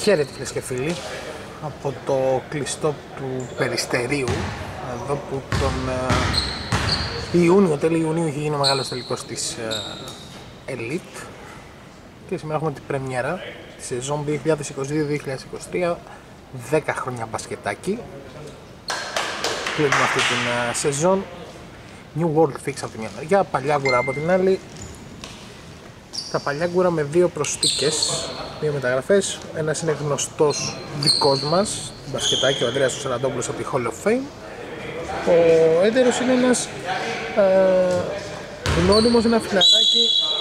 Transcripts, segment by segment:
Χαίρετε φίλες και φίλοι από το κλειστό του Περιστερίου, εδώ που τον Ιούνιο, τέλη Ιουνίου, είχε γίνει ο μεγάλος τελικός της Elite και σήμερα έχουμε την πρεμιέρα τη σεζόν 2022-2023, 10 χρόνια μπασκετάκι. Κλείνουμε αυτή την σεζόν. New World Fix από τη μια μεριά, Παλιάγκουρα από την άλλη. Τα Παλιάγκουρα με δύο προσθήκες, δύο μεταγραφές. Ένας είναι γνωστός δικός μας, μπασκετάκι, ο Ανδρέας Σαραντόπουλος από τη Hall of Fame. Ο έτερος είναι ένας γνώριμος, ένα φιλαράκι,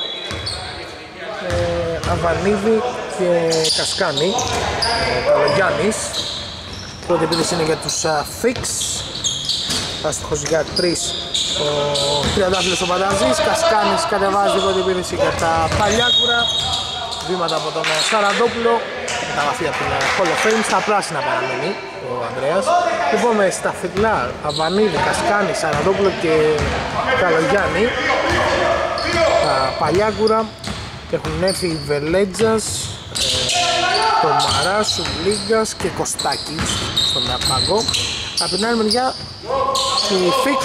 Αβανίδη και Κασκάνη, ο Καλογιάννης. Πρώτη επίθεση είναι για τους Fix, άστοχος για 3 ο τριαντάφυλλος ο Πανταζής. Κασκάνης κατεβάζει την πρώτη επίθεση για τα Παλιάγκουρα. Βήματα από τον Σαραντόπουλο, μεταγραφή από την Hall of Fame. Στα πράσινα παραμένει ο Ανδρέας. Λοιπόν, στα φυκλά Αβανίδη, Κασκάνη, Σαραντόπουλο και Καλογιάννη, τα Παλιάγκουρα. Έχουν έρθει οι Βελέτζας, το Μαράς, ο Λίγκας και Κωστάκης στον πάγκο. Από την άλλη μεριά οι Fix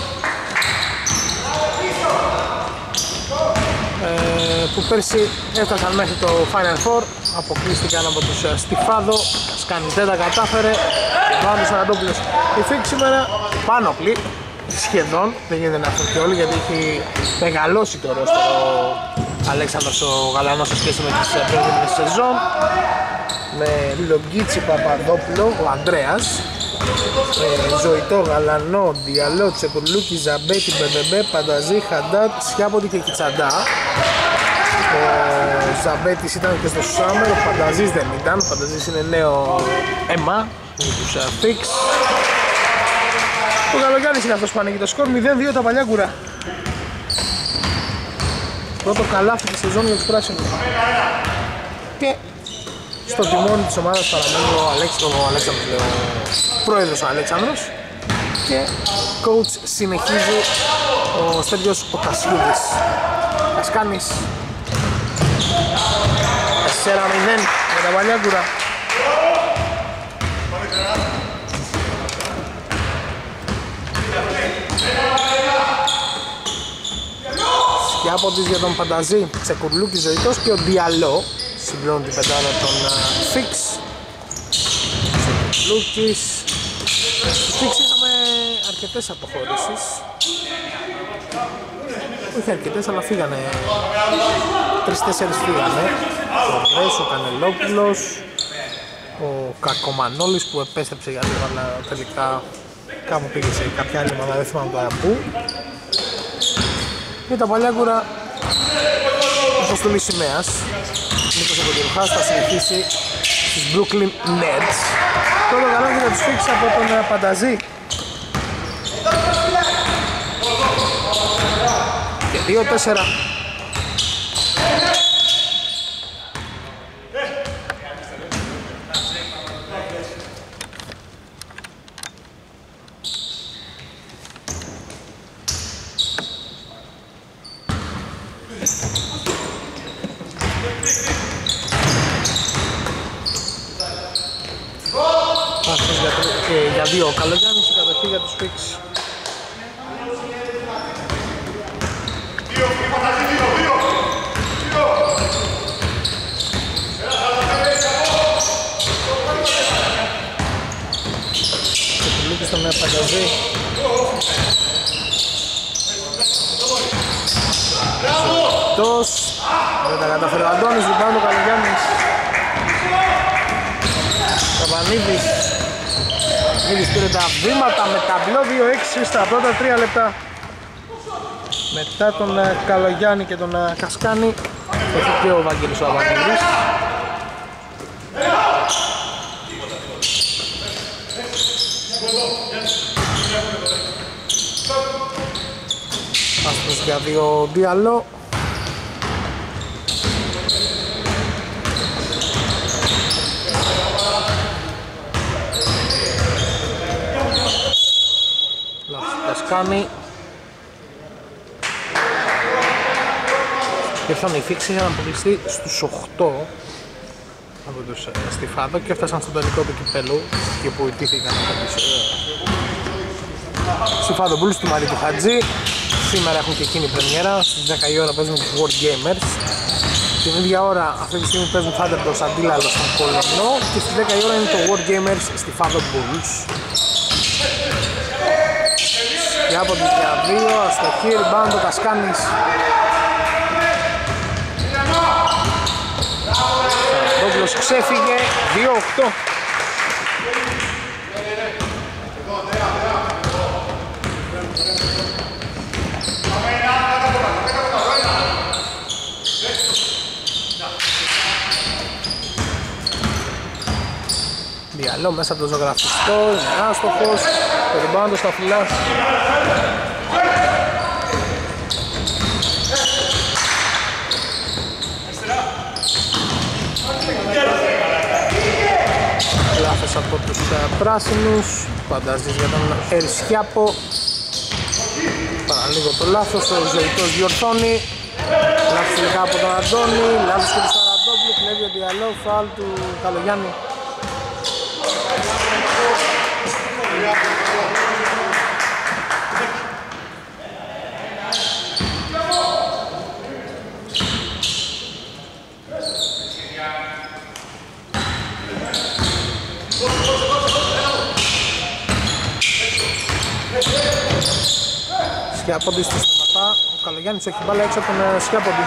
που πέρσι έφτασαν μέχρι το Final Four, αποκλείστηκαν από τους Στιφάδο. Κασκάνης δεν τα κατάφερε, πάνω στον Αντόπουλος. Οι Fix σήμερα πάνωπλοι, σχεδόν, δεν γίνεται να έρθουν και όλοι γιατί έχει μεγαλώσει το ρόστερο ο Αλέξανδρος ο Γαλανός σε σχέση με τις προηγούμενες σεζόν, με Λογκίτσι, Παπαδόπουλο, ο Ανδρέας, Ζωητό, Γαλανό, Διαλό, Τσεκουρλούκη, Ζαμπέτη, Μπεμπεμπέ, Πανταζή, Χαντάτ, Σιάποντι και Κιτσαντά. Ο Ζαμπέτης ήταν και στο Σάμερ, ο Πανταζής δεν ήταν. Ο Πανταζής είναι νέο αίμα για τους Fix. Ο Καλογιάννης είναι αυτός που ανοίγει το σκορ, 0-2 τα Παλιάγκουρα. Πρώτο καλάθι της σεζόν για τους πράσινους. Και στο τιμόνι της ομάδας παραμένει ο Αλέξανδρος, ο πρόεδρος ο Αλέξανδρος, και coach συνεχίζει ο Στέλιος ο Κασιούδης. Κασκάνης 4-0 για τα Παλιάγκουρα. Σκιάποντης για τον Πανταζή, Τσεκουρλούκης, Ζωητός και ο Διαλό συμπληρώνουν την πεντάδα των Fix. Τσεκουρλούκης. Στους Fix είχαμε αρκετές αποχωρήσεις. Όχι αρκετές, αλλά φύγανε 3-4 φύγανε. Ο Ανδρέας, ο Κανελόπουλος, ο Κακομανόλης που επέστρεψε για λίγο, αλλά τελικά κάπου πήγε σε κάποια άλλη ομάδα, δεν θυμάμαι τώρα πού. Και τα Παλιάγκουρα, αποστολή σημαίας, Νίκος Αποντιρουχάς θα συνεχίσει στους Brooklyn Nets. Πρώτο καλάθι για τους Fix από τον Πανταζή. Και 2-4. Για δύο ο Καλογιάννης, η κατοχή για τους Fix. Και του Λούκη στον Πανταζή. Ζωτός, δεν τα καταφέρει ο Αντώνης, λοιπόν ο Καλογιάννης. Καβανίδης. Ήδη πήρε τα βήματα με ταμπλό 2-6 στα πρώτα 3 λεπτά. Μετά τον Καλογιάννη και τον Κασκάνη έχει και ο Βαγγέλης ο Αβανίδης. Άστος για δύο Διαλό. Κασκάνη. Ήρθαν οι Fix, είχαν αποκλειστεί στους 8 από τους Στιφάδο και έφτασαν στο τελικό του κυπέλου και που ιτήθηκαν από τους Στιφάδο Bulls του Μαρίτου Χατζή. Σήμερα έχουν και εκείνη πρεμιέρα, στις 10 η ώρα παίζουν τους World Gamers. Την ίδια ώρα αυτή τη στιγμή παίζουν Thunderdogs αντίλαλο στον Κολονό και στις 10 η ώρα είναι το World Gamers Στιφάδο Bulls. Και από τους για δύο, αστοχή, rebound ο Κασκάνης. Δόκλος ξέφυγε, 2-8. Διαλό μέσα από το ζωγραφιστό, είναι άστοχος, το rebound στα φυλάς. Λάθος από τους πράσινους, φαντάζεις για τον Ερσιάπο. Παραλίγο το λάθος, ο Ζωητός διορθώνει. Λάθος τελικά από τον Αντώνη, λάθος και του Σαραντόπουλου, κλέβει ο Διαλό, φάουλ του Καλογιάννη. Σκιάποντι στη σταματά, ο Καλογιάννης έχει μπάλα έξω από τον Σκιάποντι.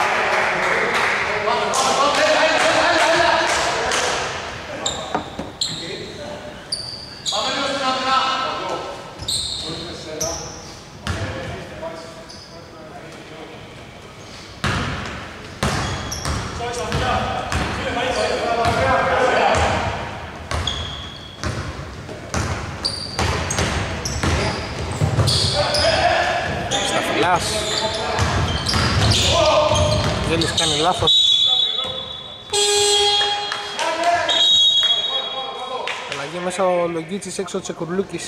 Γέλης κάνει λάθος. Αλλαγή μέσα ο Λογγίτσης, έξω ο Τσεκουρλούκης.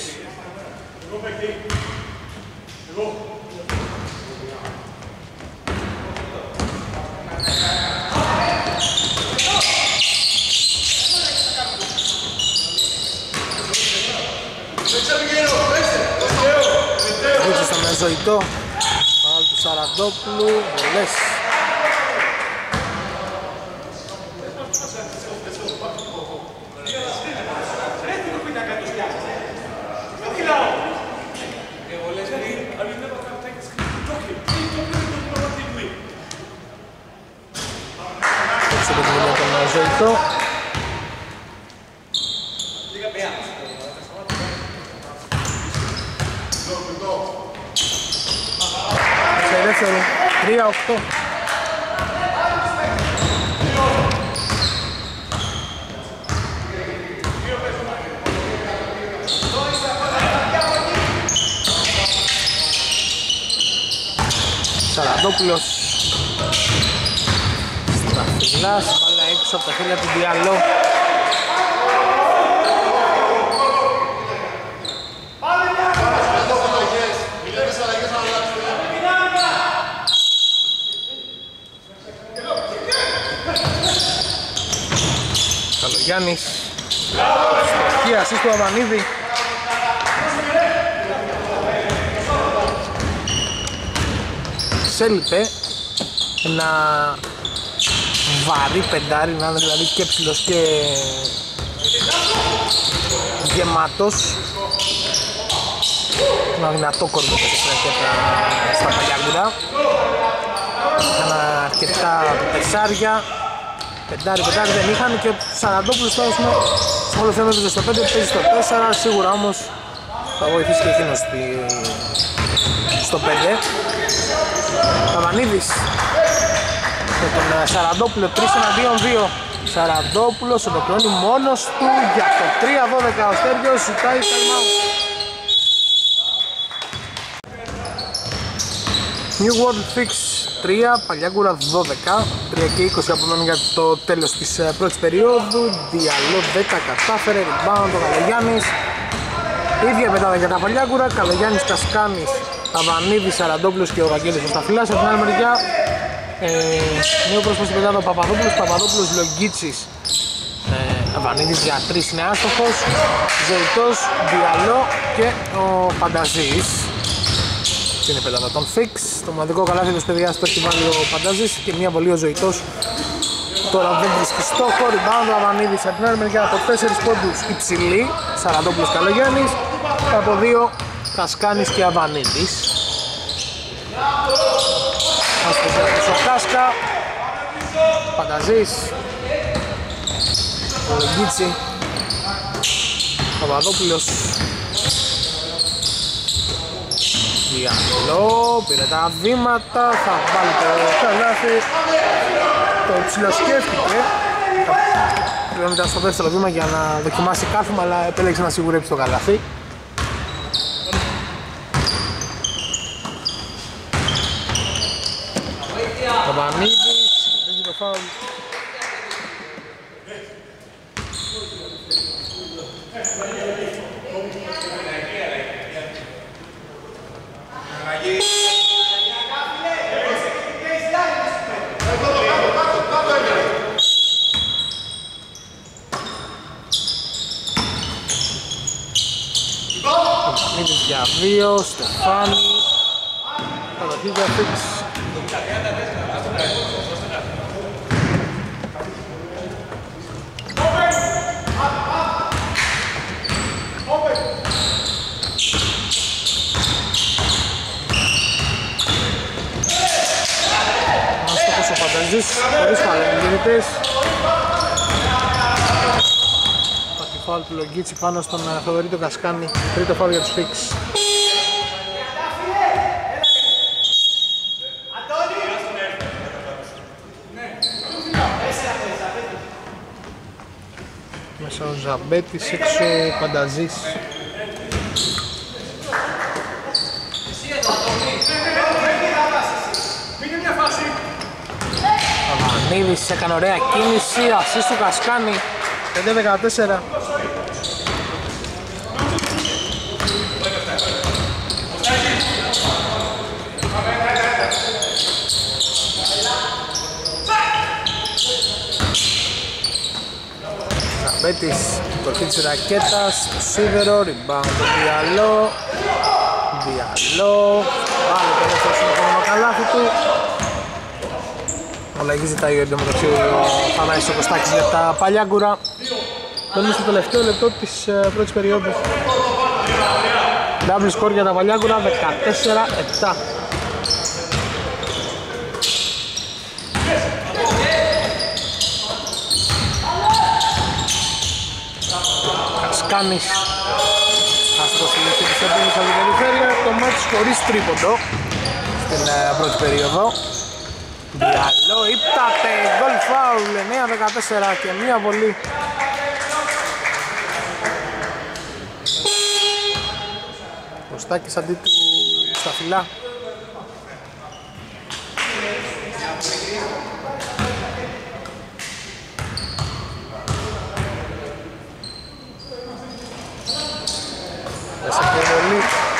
Βούτσος στο Μεζοητό. Πάλι του Σαραντόπουλου, βολές. Έξω την δουλειά του Μεζοητό. Σε δεύτερο, 3-8. Σαραντόπουλος Στραφυλάς, μπάλα έξω από τα χέρια του Διαλό. Καλογιάννης, στοχή ασίστ του Αβανίδη. Έλειπε ένα βαρύ πεντάρι, να είναι δηλαδή και ψηλός και γεμάτος. Ένα δυνατό κορμό στα Παλιάγκουρα. Είχαν αρκετά πεσάρια. Πεντάρι δεν είχαν και ο Σαραντόπουλος τώρα στο όλο θέμα έπαιζε στο 5, παίζει στο 4. Σίγουρα όμως θα βοηθήσει και εκείνος στο 5. Παπανίδης με τον Σαραντόπουλο 3-1-2-2. Σαραντόπουλος ολοκληρώνει μόνος του για το 3-12. Ο Στέργιος ζητάει time out. New World Fix 3, Παλιάγκουρα 12. 3 και 20 απομένουν για το τέλος της πρώτης περίοδου. Διαλό 10 κατάφερε, rebound ο Καλογιάννης. Ίδια πετάδα για τα Παλιάγκουρα. Καλογιάννης, Κασκάνης, Αβανίδης, Σαραντόπουλος και ο Βαγγέλης στα φυλάς. Από την άλλη μεριά Νέο πρόσωπο στην πεντάδα ο Παπαδόπουλος, Λογκίτσης, Αβανίδης για 3 είναι άστοχος, Ζεϊτός, Διαλό και ο Πανταζής. Είναι η πεντάδα των Fix. Το μοναδικό καλάθι της παιδιάς το έχει βάλει ο Πανταζής και μια βολή ο Ζεϊτός. Τώρα δεν βρίσκει στόχο, rebound ο Αβανίδης από την άλλη μεριά από 4 πόντους υψηλή, Σαραντόπουλος Καλογιάννης, από 2 Κασκάνης και Αβανίδης. Άστοχος ο Κάσκα, Πανταζής, ο Λογκίτσι, Παπαδόπουλος, Διαλό, πήρε τα βήματα, θα βάλει το καλάθι, το ψιλοσκέφτηκε. Πρέπει να ήταν στο δεύτερο βήμα για να δοκιμάσει κάθημα, αλλά επέλεξε να σιγουρέψει το καλάθι. Ο Βανίδης, δεν το φάουλ. Βανίδης για 2, Στεφάνη, καταρχήν για Fix. Άστοχος ο Φανταζής, χωρίς παλαιομιλητές. Πati φάουλ του Λογκίτσι πάνω στον Θοδωρήτο Κασκάνη, τρίτο φάουλ για τους Fix. Μέσα ο Ζαμπέτης, έξω ο Πανταζής. Ο Βανίδης έκανε ωραία κίνηση, ασίστ του Κασκάνη, 5-14. Ζαμπέτης, κορφή της ρακέτας, στο σίδερο, rebound το Διαλό. Διαλό, πάλι το δεύτερο συνεχόμενο καλάθι του. Αλλαγή ζητάει εντωμεταξύ ο Θανάης ο Κωστάκης για τα Παλιάγκουρα. Μπαίνουμε στο τελευταίο λεπτό της πρώτης περίοδου. Double score για τα Παλιάγκουρα, 14-7. Κασκάνης, άστοχος στη λεπτή της έντονης από την περιφέρεια. Το μάτς χωρίς τρίποντο στην πρώτη περίοδο. Διαλό, ύπταται, γκολ φάουλ, 9-14 και μία βολή. Κωστάκης αντί του στα φυλά. Μέσα και βολή.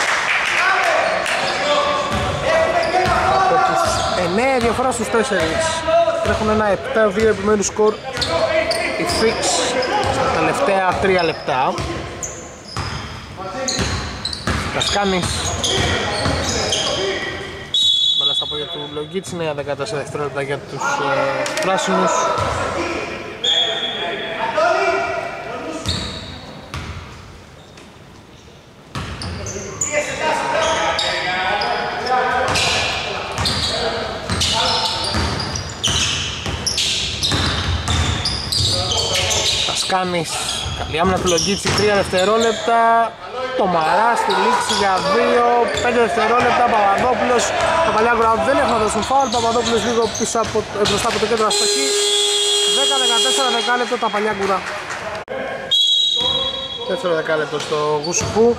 Από τις 9 διαφορά στους 4. Τρέχουν ένα 7-2 επιμέρους σκορ οι Fix στα τελευταία 3 λεπτά. Κασκάνης. Μπάλα στα πόδια του Λογκίτς, είναι 14 δευτερόλεπτα για τους πράσινους. Κασκάνης, καλή άμυνα του Λογκίτσι, 3 δευτερόλεπτα. Το Μαρά στη λήξη για 2, 5 δευτερόλεπτα. Παπαδόπουλος, τα Παλιάγκουρα δεν έχουν να δώσουν φάουλ. Παπαδόπουλος λίγο πίσω μπροστά από το κέντρο αστοχή. 10-14 δεκάλεπτο τα Παλιάγκουρα. Δεύτερο δεκάλεπτο στο Γουσουπού.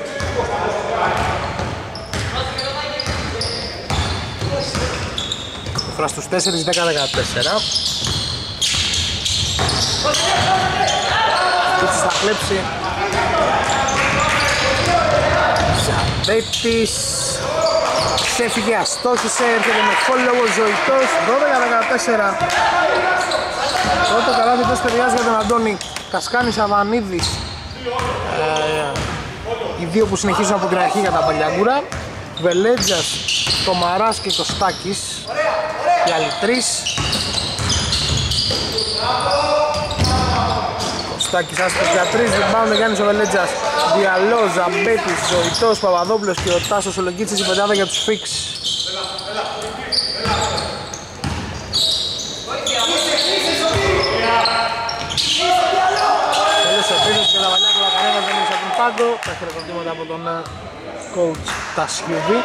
Τώρα στους 4, 10-14. Έτσι θα κλέψει. Ζαμπέτης, ξέφυγε, αστόχησε, έρχεται με follow ο Ζωητός, 12-14. Πρώτο καλάθι που παιδιάζει για τον Αντώνη. Κασκάνης, Αβανίδης, οι δύο που συνεχίζουν από την αρχή για τα Παλιάγκουρα. Βελέτζας, Τομαράς και Κωστάκης, οι άλλοι τρεις. Κωστάκης άσπρος για τρεις, rebound ο Γιάννης ο Βελέτζας. Διαλό, Ζαμπέτης, Ζωητός, Παπαδόπουλος και ο Τάσος Ολογκίτσης, η πεντάδα για τους Φίξ. Τέλος ο επίθετος και τα Παλιάγκουρα, κανένας δεν είναι από τον πάγκο. Τα χειροκροτήματα από τον coach Τασιούβη.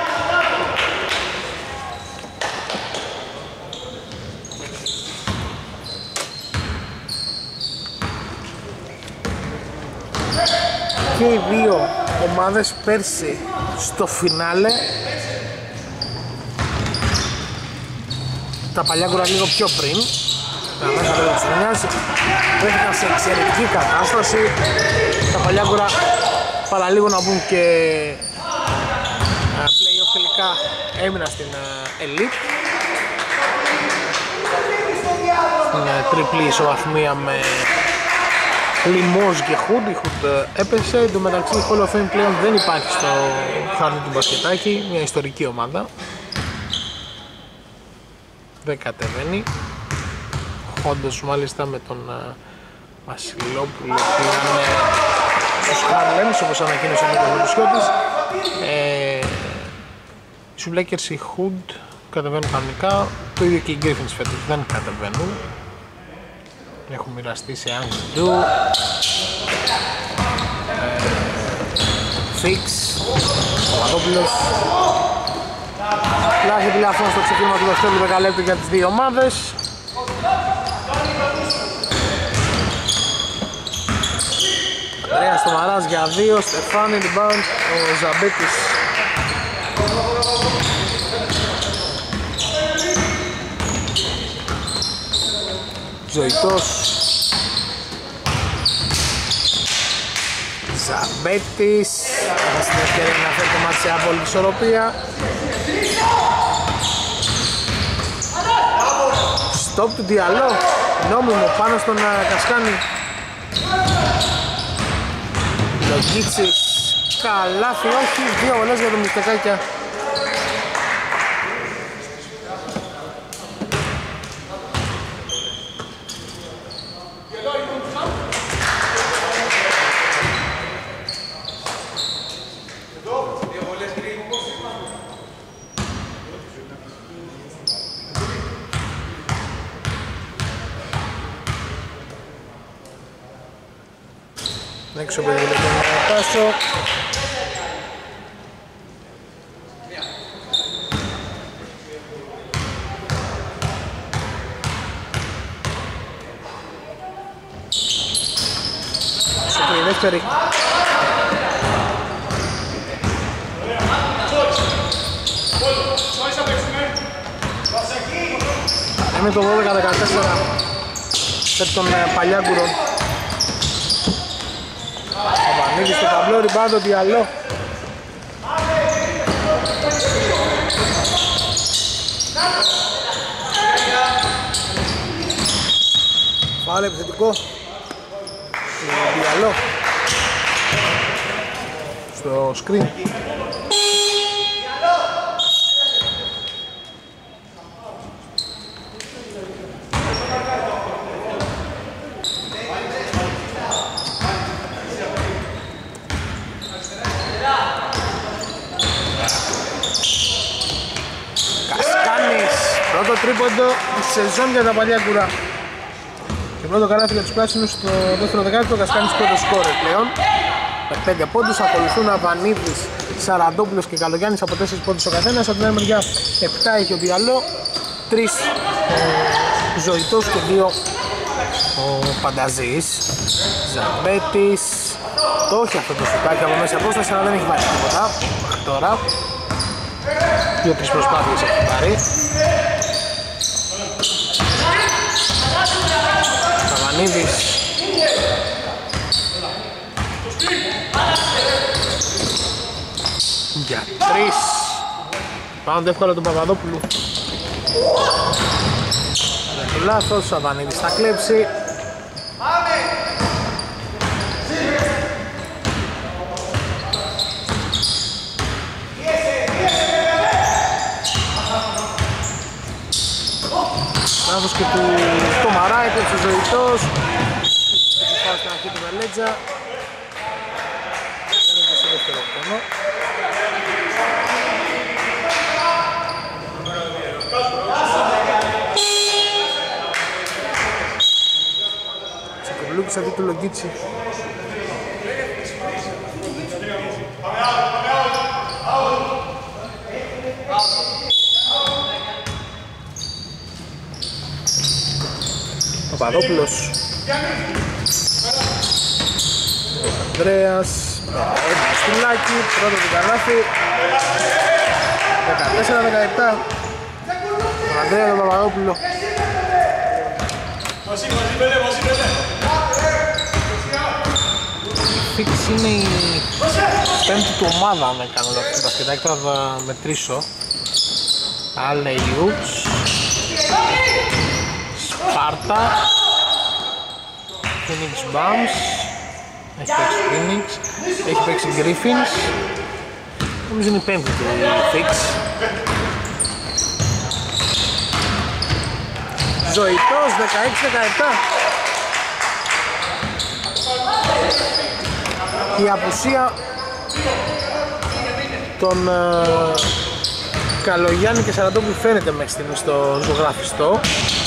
Και οι δύο ομάδες πέρσι στο φινάλε, τα Παλιάγκουρα λίγο πιο πριν, μέσα από τις χρονιάς, βρέθηκαν σε εξαιρετική κατάσταση. Τα Παλιάγκουρα παραλίγο να μπουν και play-off τελικά έμειναν στην Elite. Στην τριπλή ισοβαθμία με Λιμός και Χουντ, η Χουντ έπεσε. Εν τω μεταξύ η Hall of Fame πλέον δεν υπάρχει στο χάρτη του μπασκετάκι, μια ιστορική ομάδα. Δεν κατεβαίνει. Χόντος μάλιστα με τον Βασιλόπουλο που είναι στους Harlems, όπως ανακοίνωσε ο Νίκος Λουσιώτης. Οι Σουμπλέκερς, οι Χουντ κατεβαίνουν κανονικά, το ίδιο και οι Griffins φέτος δεν κατεβαίνουν. Έχουν μοιραστεί σε Angdu, Fix, Παπαδόπουλος. Λάχη τηλεφώνου στο ξεκίνημα του δεύτερου δεκαλέπτου για τις δύο ομάδες. Ανδρέας Τομαράς για δύο, Στεφάνι, rebound, ο Ζαμπέτης. Ζωητός, Ζαμπέτης, θα στην ευκαιρία να φέρει το μάτι σε απόλυτη ισορροπία. Stop του Διαλό, νόμιμο πάνω στον Κασκάνη. Λογίτσης, καλάθι, όχι, δύο βολές για το Μυστεκάκια. Έξω παιδί λοιπόν να Τάσο. Σούπρι η δεύτερη. Είναι το 12-14 σε των Παλιάγκουρων. Ανοίγει στο ταμπλό, ριμπάντο, Διαλό. Φάουλ επιθετικό. Διαλό. Στο screen. Τρίποντο η σεζόν για τα Παλιάγκουρα. Και πρώτο καλάθι για τους πράσινους στο δεύτερο δεκάλεπτο. Κασκάνης πρώτο σκόρερ πλέον με 5 πόντους. Ακολουθούν Αβανίδης, Σαραντόπουλος και Καλογιάννης από 4 πόντους ο καθένας. Από την άλλη μεριά 7 έχει ο Διαλό, 3 ο Ζωητός και 2 ο Πανταζής. Ζαμπέτης, το όχι αυτό το σουτάκι από μέσα απόσταση, αλλά δεν έχει βάλει τίποτα τώρα. 2-3 προσπάθειες έχει πάρει. Καβανίδης. Για 3. rebound εύκολα του Παπαδόπουλου. Το λάθος, ο Σαββανίδης θα κλέψει. Λάθος και του Τομαρά, έπαιξε ο Ζωητός. Πάω στην αρχή του Βελέτζα. Είναι σε δεύτερο χρόνο. Τσεκοβλούκης αντί του Λογκίτσι. Παπαδόπουλος, Ανδρέας, ένα στυλάκι, πρώτο του καλάθι, 14-17, τον Ανδρέα τον Παπαδόπουλο. Η Fix είναι η πέμπτη του ομάδα, αν δεν κάνω λάθος, μπασκετάκι, τώρα θα μετρήσω. Alley-oops, Σπάρτα, Phoenix Bums, έχει παίξει Phoenix, έχει παίξει Griffins, νομίζω είναι η πέμπτη του Fix. Ζωητός, 16-17. Η απουσία των Καλογιάννη και Σαραντόπουλου φαίνεται μέχρι στιγμή στο ζωγραφιστό.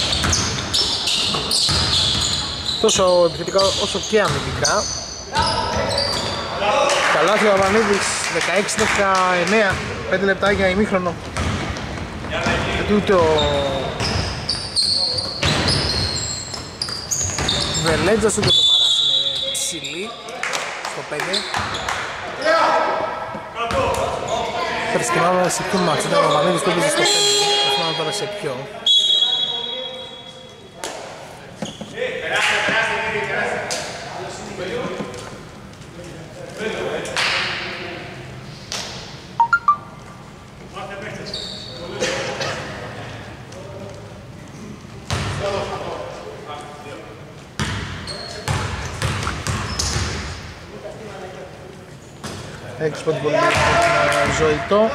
Τόσο επιθετικά όσο και αμυντικά. Καλάθι ο Αβανίδης, 16-19, 5 λεπτάκια ημίχρονο. Γιατί ούτε ο Βελέτζας ούτε το Μαράς είναι ψηλή στο 5. Θα θυμάμαι σε ποιο μάτσο ήταν ο Αβανίδης που έπαιζε στο 5. Θα θυμάμαι τώρα σε ποιο. Έχει σποτ πολύ Ζωητό.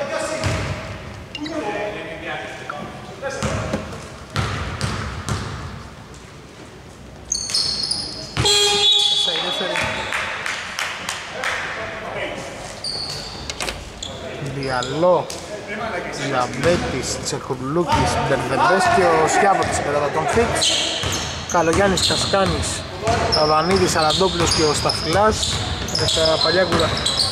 Διαλό, Διαμπέτης, Τσεκουρλούκης, Μπερδεμπές και ο Σιάβωτης κατά τον Fix. Καλογιάννης, Κασκάνης, Αβανίδης, Σαραντόπουλος και ο Σταφυλάς με τα παλιά κουρά.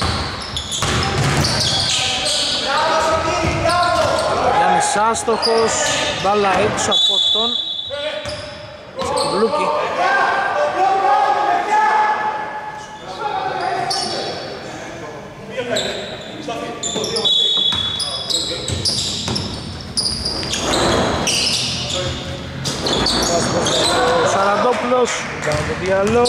Γιάννης άστοχος, μπάλα έξω από τον Τσεκουρλούκη. Ο Σαραντόπουλος, κάνει το Διαλό.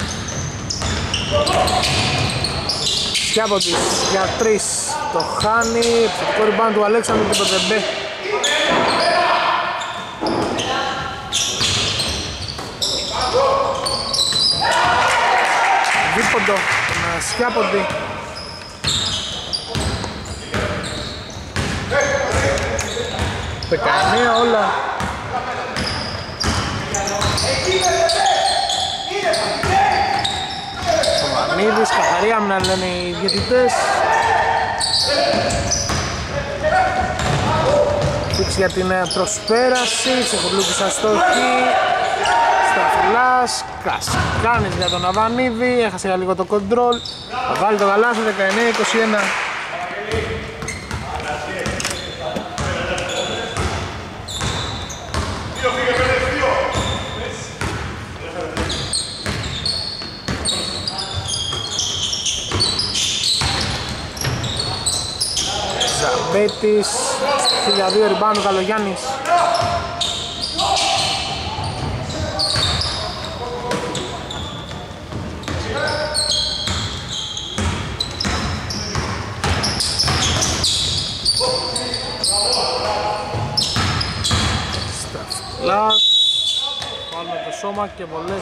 Σιάποτης για 3, το χάνει, επιθετικό rebound του Αλέξανδρου και το Τεμπέ. Δίποντο, τον Σιάποντη. Πεκανία όλα. Ο Βανίδης, καθαρή άμυνα λένε οι διαιτητές. Φίξ για την προσπέραση, Τσεχοβλούκης αστοχή. Σταφυλάς, Κασκάνης για τον Αβανίδη, έχασε για λίγο το κοντρόλ. Θα βάλει το γαλάζι, 19-21. Ζαμπέτης, 1002 ριμπάουντ ο Καλογιάννης. Σταφυλάς, βάλουμε το σώμα και βολές.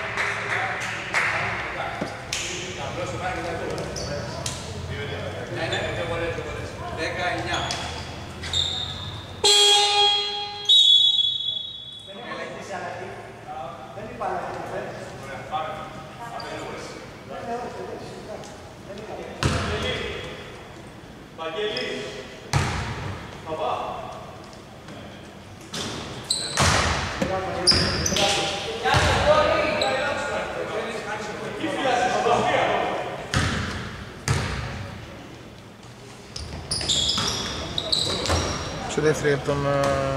Σε δεύτερη από τον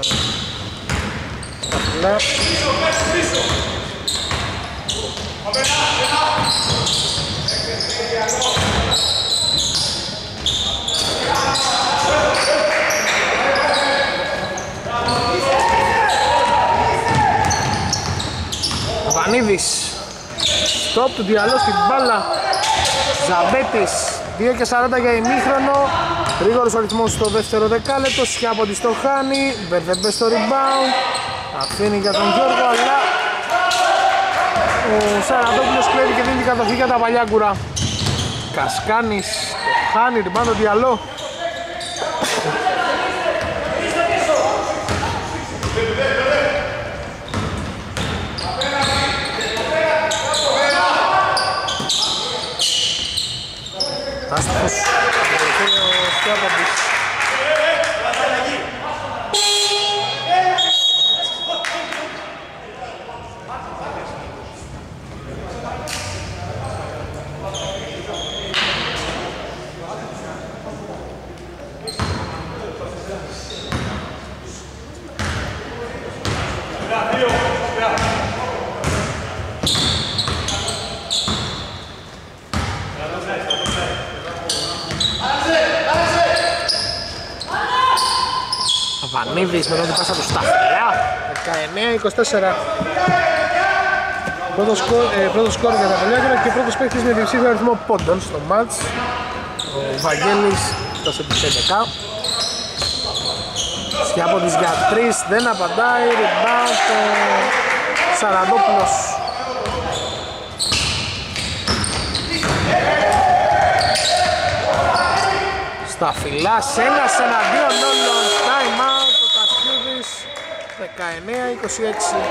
Σταφυλά. Βανίδης, stop του Διαλό στην μπάλα. Ζαμπέτης, 2 και 40 για ημίχρονο. Γρήγορος ο ρυθμός στο δεύτερο δεκάλεπτο. Σιάποντης το χάνει, Μπερδεμπέ στο rebound. Αφήνει για τον Γιώργο, αλλά ο Σαραντόπουλος κλέβει και δίνει την κατοχή για τα Παλιάγκουρα. Κασκάνης το χάνει, rebound το Διαλό. Άστοχος, ο Σιάποντης. Βανίδης με τον την πάσα του Σταφυλά. 19-24. Πρώτο σκορ για τα Παλιάγκουρα και πρώτος παίκτης με διψήφιο αριθμό πόντων στο μάτς. Ο Βαγγέλης φτάσε τους 11. Σιάποντης για 3, δεν απαντάει. Rebound το Σαραντόπουλος. Σταφυλάς, ένας εναντίον όλων. Time out ο Κασιούδης. 19-26.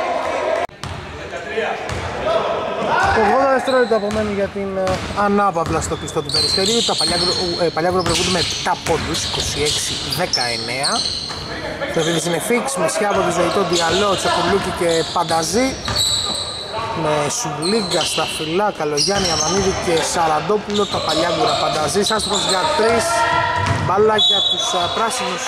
80 δευτερόλεπτα απομένει για την ανάπαυλα στο πιστό του Περιστερίου. Τα Παλιάγκουρα προηγούνται με 7 πόντους, 26-19. Το επίδης είναι φίξ με Σιάποντη, Ζωητό, Διαλό, Τσακουλούκη και Πανταζή. Με Σουμπλίγκα, Σταφυλά, Καλογιάννη, Αμανίδη και Σαραντόπουλο. Τα Παλιάγκουρα, Πανταζής, άστοχος για 3. Μπάλα για τους πράσινους.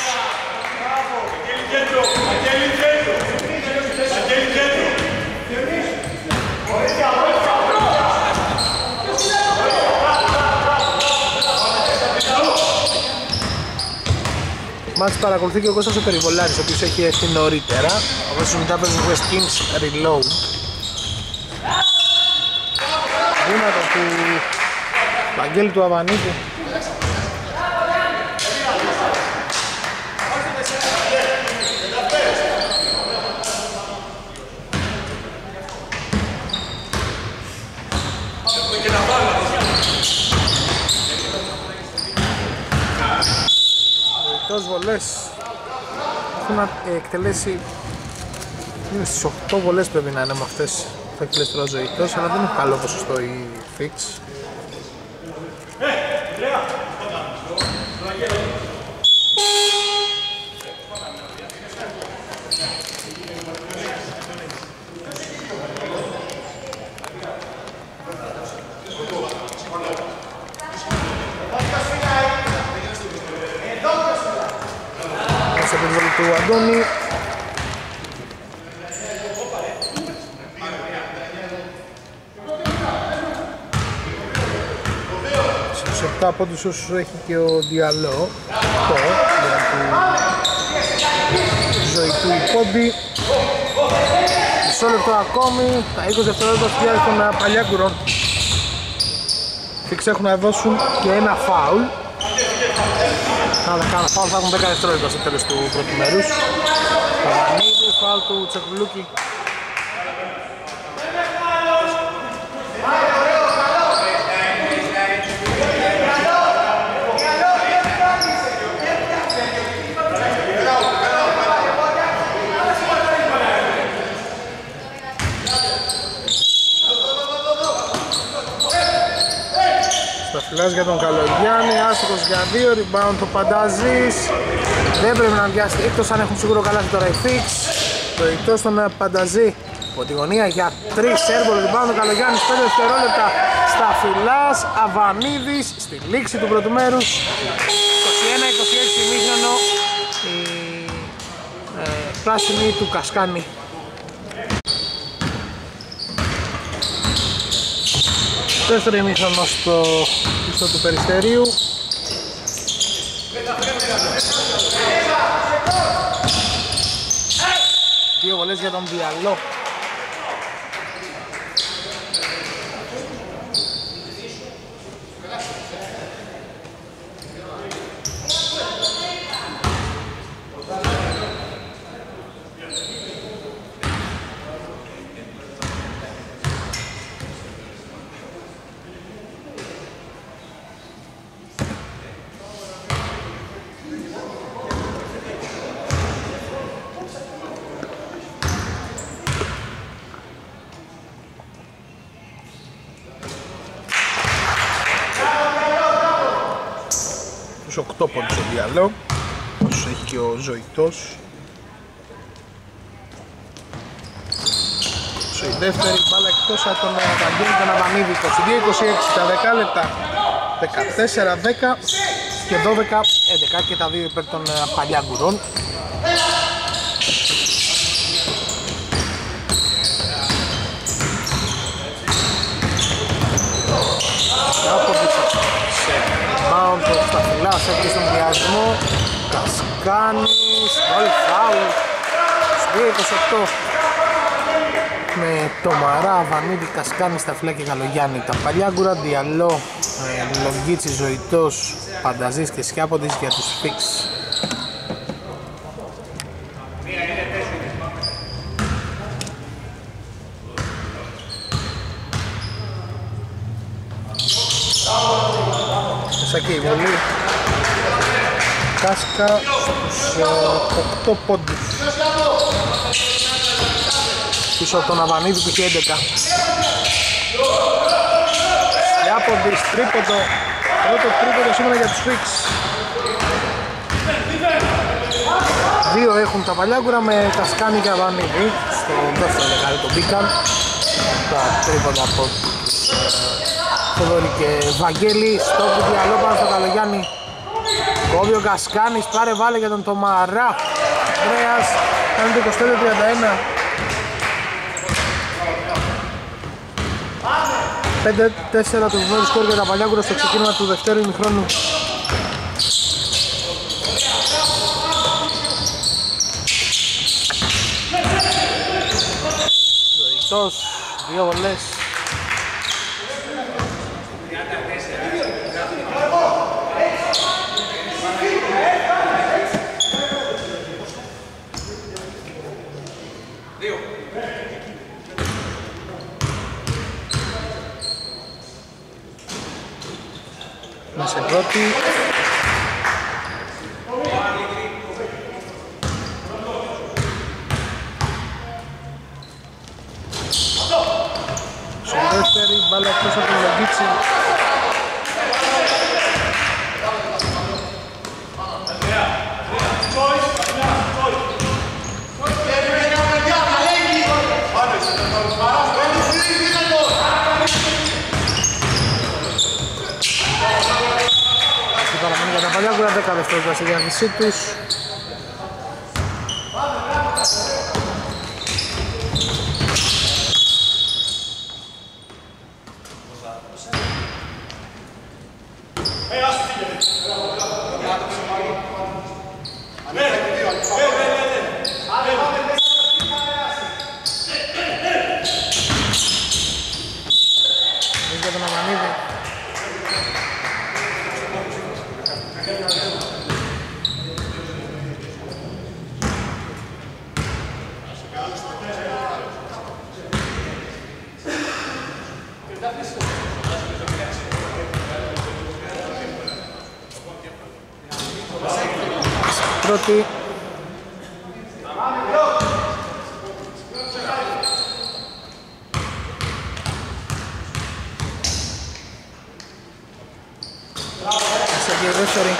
Μάτς παρακολουθεί και ο Κώστας ο Περιβολάρης, ο οποίος έχει έρθει νωρίτερα. Αμέσως μετά παίζουν West Kings Reload. Βήματα του Βαγγέλη του Αβανίδη. Εκτός βολές έχουν εκτελέσει, είναι στις 8 βολές πρέπει να είναι με αυτές. Θα εκτελέσει τώρα Ζωητός, αλλά δεν είναι καλό ποσοστό η Fix. Μέσα από την βολή του Αντώνη. Στους 7 πόντους όσους έχει και ο Διαλό. Το Ζωητού η πόντι. Μισό λεπτό ακόμη. Τα 20 δευτερόλεπτα φτιάζει των Παλιάγκουρων. Φίξ έχουν να δώσουν και ένα φάουλ. Αν θα κάνω φάουλ θα έχουν 10 δευτερόλεπτα στο τέλος του πρώτου μέρους. Παπανίδου, φάουλ του Τσεκουλούκη. Σταφυλάς για τον Καλογιάννη, άστοχος για 2, rebound το Πανταζής. Δεν πρέπει να βιάσει εκτός αν έχουν σίγουρο καλάθι τώρα οι Fix. Το εκτός στον Πανταζή, από τη γωνία για 3, airball rebound ο Καλογιάννης, 5 δευτερόλεπτα. Σταφυλάς, Αβανίδης, στη λήξη του πρώτου μέρους. 21-26 ημίχρονο, η πράσινη του Κασκάνη. Δεύτερο ημίχρονο στο πίσω του Περιστερίου. Δύο βολές για τον Διαλό. Τους 8 πόντους ο Διαλό, όσους έχει και ο Ζωητός. Η δεύτερη μπάλα εκτός από τον Βαγγέλη τον Αβανίδη. 22-26 τα 10 λεπτά, 14-10 και 12-11 και τα δύο υπέρ των Παλιάγκουρων. Rebound το Σταφυλάς, έρχεται στον βιασμό. Κασκάνης, όλοι φάουλ. 2-28 με το Μαρά, Βανίδη, Κασκάνη, Σταφυλά και Καλογιάννη. Τα Παλιάγκουρα, Διαλό, Λογγίτσι, Ζωητός, Πανταζής και Σιάποντης για τους Fix. Και η βολή Κάσκα στους 8 πόντους πίσω από τον Αβανίδη που είχε 11. Ιάποντης, τρίποντο, πρώτο τρίποντο σήμερα για τους Fix. Δύο έχουν τα Παλιάγκουρα με Κασκάνη και Αβανίδη. Στο δεύτερο δεκάρι το μπήκαν τα τρίποντα από Θοδωρή και Βαγγέλη. Στο Διαλό πάνω στο Καλογιάννη. Κόβει ο Κασκάνης, πάρε βάλε για τον Τομαρά. Ανδρέας, κάνει το 25-31. 5-4 το βεβαίως σκορ για τα Παλιάγκουρα στο ξεκίνημα του δευτέρου ημιχρόνου. Ζωητός, δύο βολές. Μέσα πρώτη. Στο δεύτερη μπάλα εκτός από τον Λογγίτσι. Παραμένει για τα Παλιάγκουρα, 10 δευτερόλεπτα στη διάθεσή τους. Για τον Αμανίδη. πρώτη. Σε και δεύτερη.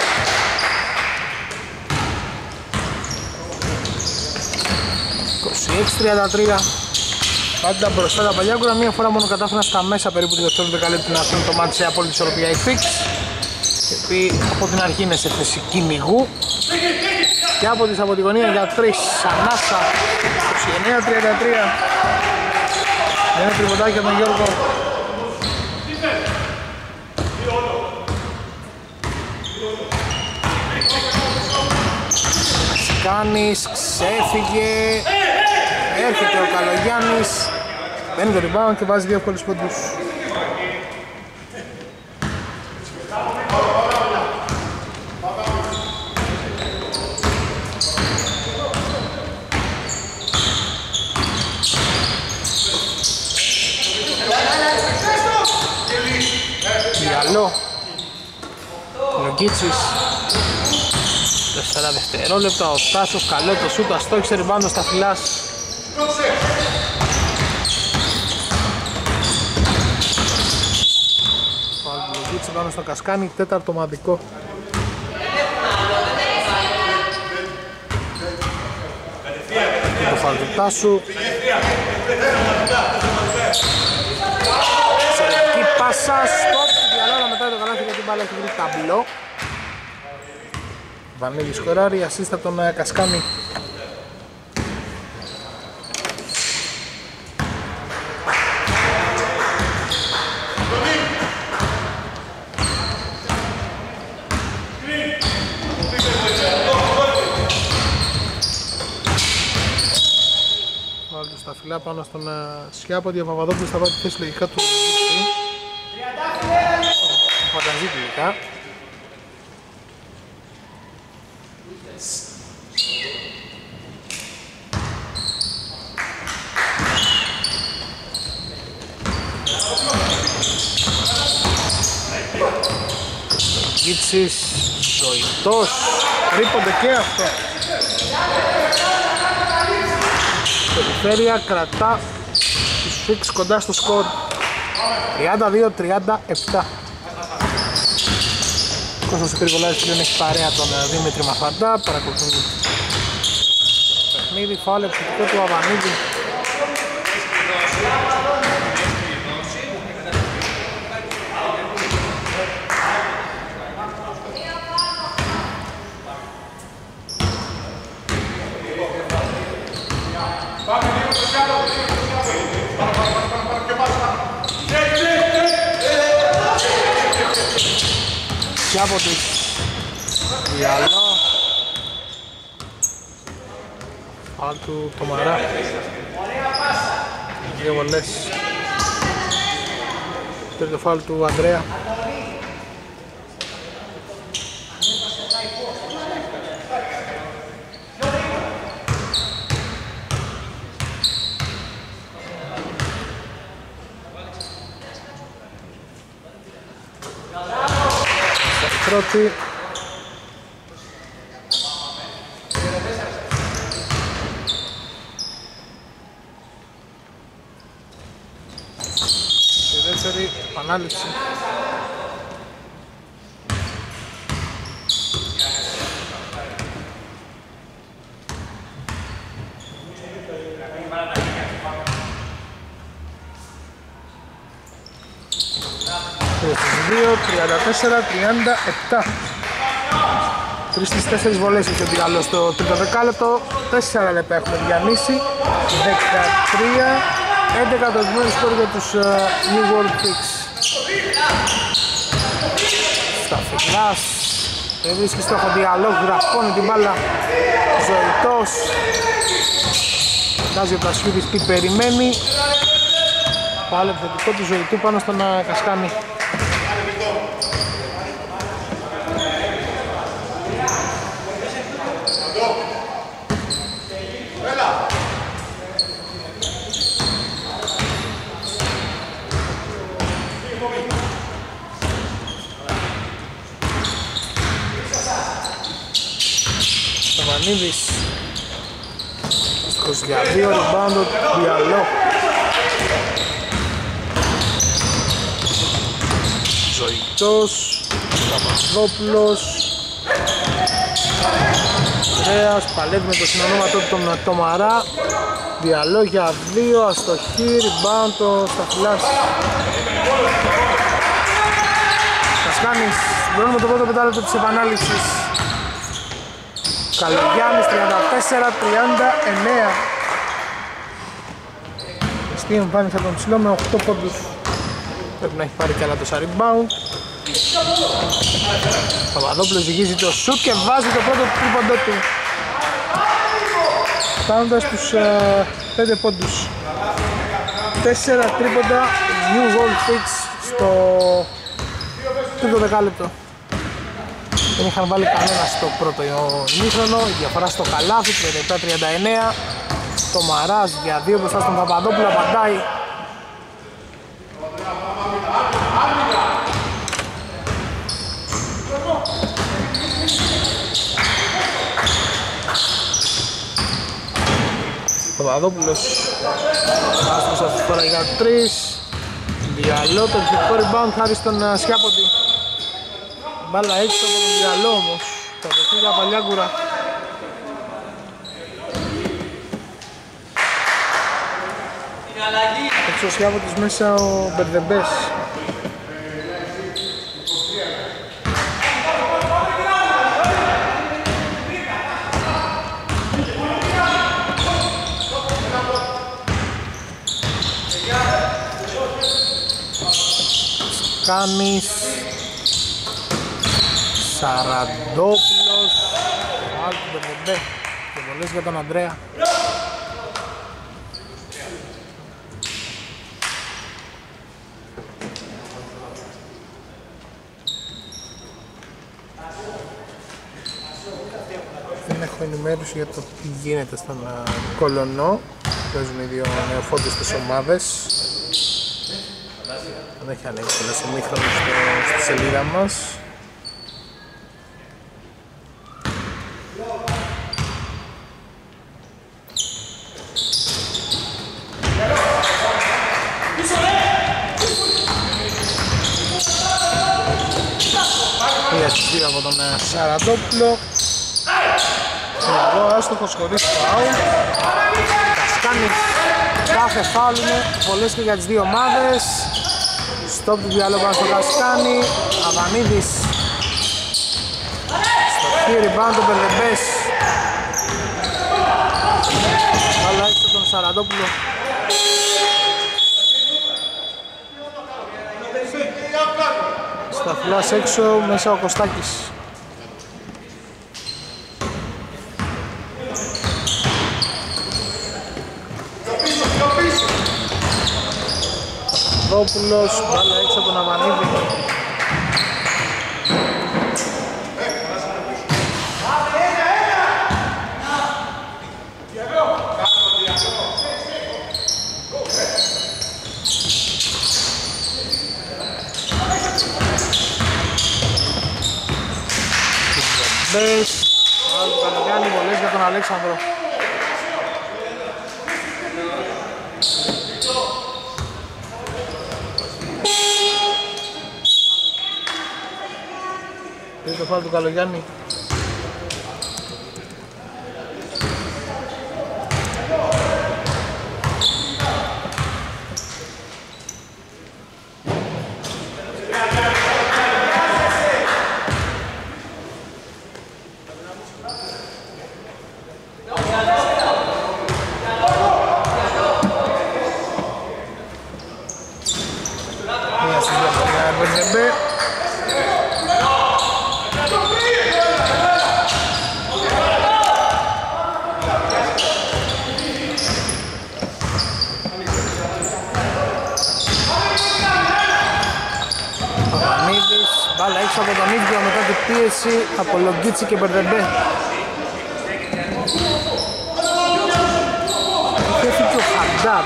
...26-33. Πάντα μπροστά τα Παλιάγκουρα, μία φορά μόνο κατάφεραν στα μέσα περίπου του δεύτερου δεκαλέπτου να αφήνουν το μάτι σε απόλυτη ισορροπία η Fix. Οι οποίοι από την αρχή είναι σε θέση κυνηγού. Και από τη γωνία για 3, ανάσα, 29-33. Ένα τριποντάκι από τον Γιώργο. Κάνεις, ξέφυγε. Έρχεται ο Καλογιάννης. Παίρνει το rebound και βάζει δύο εύκολους πόντους. Διαλό. Λογκίτσις. 4 δευτερόλεπτα, ο Τάσος, καλό το σούτ, αστόχισε ριμπάουντ στα φυλάς. Λογκίτσι πάνω στο Κασκάνι, τέταρτο ομαδικό. Και το φάουλ του Τάσου. Εξαιρετική πάσα, στόπ, διαλόγα μετά το καλάθι γιατί η μπάλα έχει βρει ταμπλό. Βανίλη σκοράρει, assist από τον Κασκάνη. Βάλει του στα φυλά πάνω στον Σιάποντι, ο Παπαδόπουλος θα βάλει τη θέση λογικά του φανταζεί τελικά. Γίτσις, ζωητός, τρίπονται και αυτό. Περιφέρεια κρατά τους Fix κοντά στο σκορ 32-37. Κώστας Κρυβολάδης πλέον έχει παρέα τον Δημήτρη Μαφαντά, παρακολουθούν το παιχνίδι, φάουλ επιθετικό του Αβανίδη. Και από τη Διαλό φάουλ του Τομαρά, δύο βολές. Τρίτο φάουλ του Ανδρέα. Πρώτη. Στη δεύτερη επανάληψη. Δύο, 34-37. 3 στις 4 βολές είχε ο Πιγαλός στο τρίτο δεκάλεπτο. 4 λεπτά έχουμε διανύσει. 13-11 το επιμένου σκορ για τους New World Fix. Στα φυλάς. Δεν βρίσκει στόχο Διαλόγ, γραφώνει την μπάλα. Ζωητός. Κοιτάζει ο Τασιούδης τι περιμένει. Πάλι επιθετικό του Ζωητού πάνω στον Κασκάνη. Σταβανίδης αστοχός για 2, rebound ο Διαλό. Ζωητός, Παπαδόπουλος, Ρέας, παλεύει με το συνονόματό του τον Τομαρά. Διαλό για 2, αστοχή, rebound το Σταφυλάς. Κασκάνης, συμπληρώνουμε το πρώτο πεντάλεπτο της επανάληψης. Καλογιάννης 34-39. Στίον πάνε από τον ψηλό με 8 πόντους. Πρέπει να έχει πάρει και άλλα τόσα rebound. Παπαδόπουλος ζυγίζει το σουτ και βάζει το πρώτο τρίποντο του, φτάνοντας τους 5 πόντους. 4 τρίποντα, new goal fix στο τρίτο δεκάλεπτο. Δεν είχαν βάλει κανένα στο πρώτο ημίχρονο, η διαφορά στο καλάθι 37-39. Το Μαράς για 2 μπροστά στον Παπαδόπουλο, απαντάει. Παπαδόπουλος άστος αυτή τη φορά για 3. Διαλό, το επιθετικό rebound χάρη στον Σιάποντι. Μπάλα έξω από τον Διαλό όμως, θα δεχτεί για Παλιάγκουρα. Έξω ο Σιάποντης, μέσα ο Μπερδεμπές. Κάνης, Σαραντόπουλος, άλλο του Μπερδεμπέ και βολές για τον Ανδρέα. Δεν έχω ενημέρωση για το τι γίνεται στον Κολονό. Παίζουν οι δύο νεοφόντες τις ομάδες. Δεν έχει ανοίξει ένα ημίχρονο στη σελίδα μας. Μια συστήρα από τον Σαραντόπουλο. Εδώ άστοχος χωρίς φάουλ. Κασκάνης, κάθε φάουλ είναι πολλές και για τις δύο ομάδες. Στόπ του Διαλό πάνω στο Κασκάνη. Αβανίδης στο χείρι πάνω τον Μπερδεμπές. Βάλα έξω τον Σαραντόπουλο. Σταφυλάς έξω, μέσα ο Κωστάκης. Παπαδόπουλος, μπάλα έξω από τον Αβανίδη. Μπες, άλλο Καλογιάννη, βολές για τον Αλέξανδρο. Είναι το φάουλ του Καλογιάννη. Μπάλα έξω από τον ίδιο μετά την πίεση από Λογκίτσι και Μπερδεμπέ. Είχε έρθει και ο Χαντάμ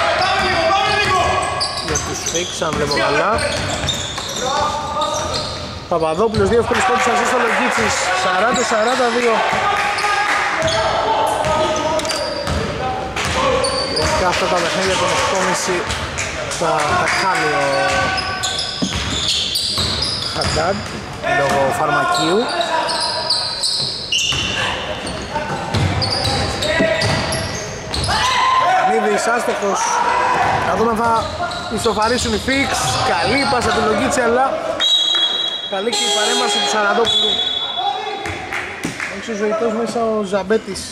για τους Φίξ, αν βλέπω καλά. Παπαδόπουλος, δύο εύκολες πόντους ασίστ στο Λογκίτσις, 40-42. αυτά τα παιχνίδια των 8.30 θα τα κάνει ο Χαντάντ λόγω φαρμακείου. Ανίδης άστοχος. Να δούμε αν θα ισοφαρίσουν οι Φίξ. Καλή πάσα του Λογίτσι, αλλά καλή και η παρέμβαση του Σαραντόπουλου. Έξω ο ζωητός μέσα ο Ζαμπέτης.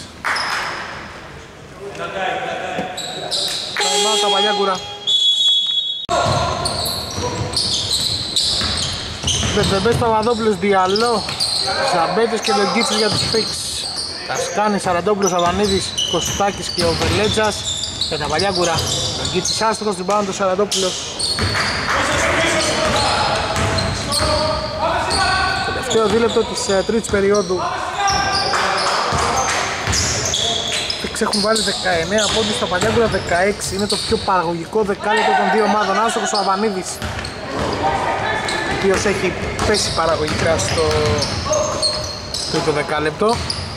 Time out τα Παλιάγκουρα. Μπερδεμπές Παπαδόπουλος, Διαλό, Ζαμπέτης και Λογίτσης για τους Φίξ. Κασκάνης, Σαραντόπουλος, Αβανίδης, Κωστάκης και ο Βελέτζας για τα Παλιάγκουρα. Λογίτσης άστοχος, την πάνω του Σαραντόπουλος. Τελευταίο δίλεπτο της τρίτης περίοδου. Έχουν βάλει 19 πόντους, στα Παλιάγκουρα 16. Είναι το πιο παραγωγικό δεκάλεπτο των δύο ομάδων. Άστοχος ο Αβανίδης, ο οποίος έχει πέσει παραγωγικά στο τρίτο δεκάλεπτο.